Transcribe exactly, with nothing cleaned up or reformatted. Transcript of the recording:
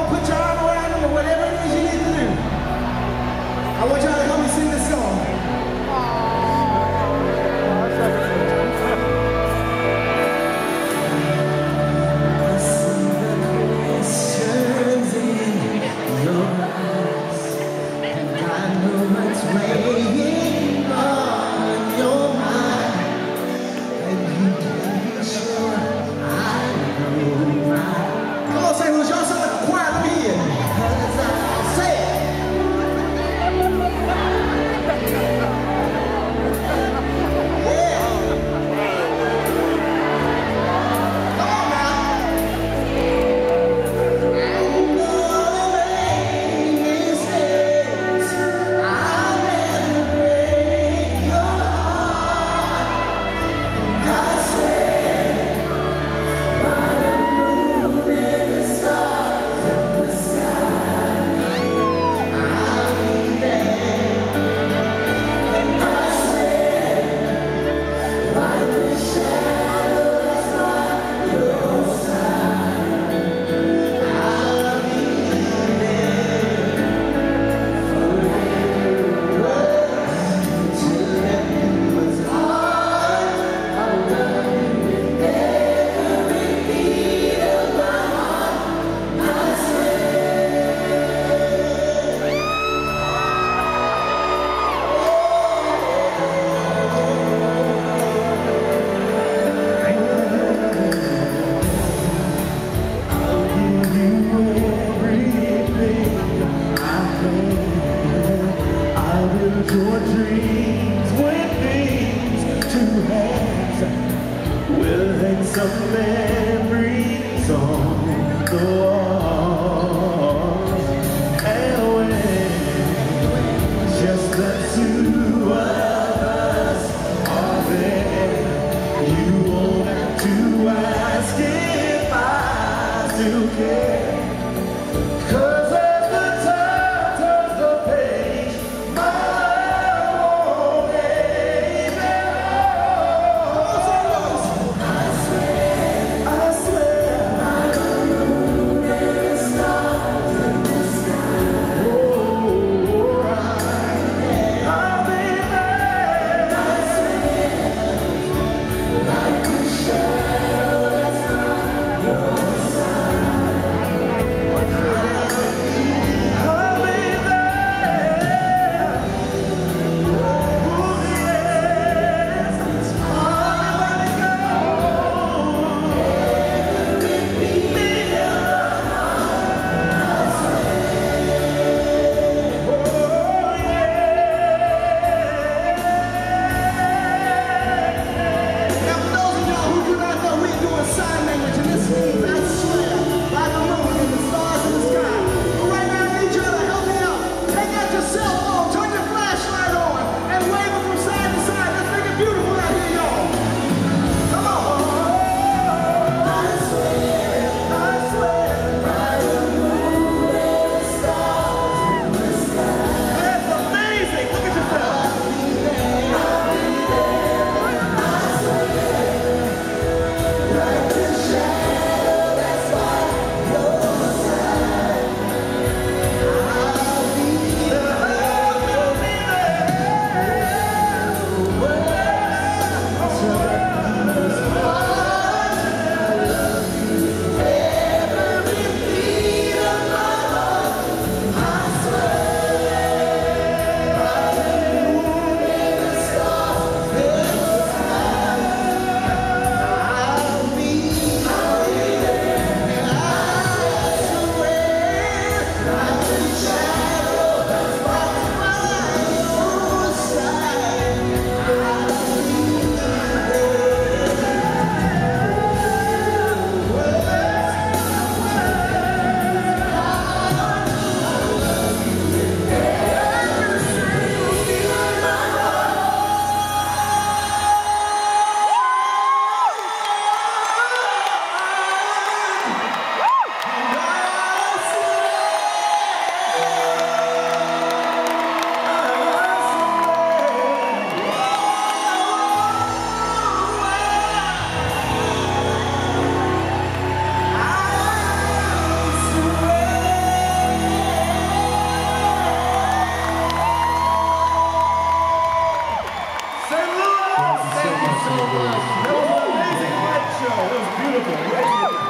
put your arm around them or whatever it is you need to do. I want y'all to help me sing this song. Your dreams with things to have will hang some memories on the wall. And when just the two of us are there, you won't have to ask if I still care. I Thank you so much. That was an amazing light show. That was beautiful.